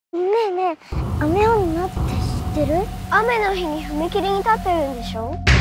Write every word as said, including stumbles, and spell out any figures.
ねえねえ、雨女って知ってる？雨の日に踏切に立ってるんでしょ？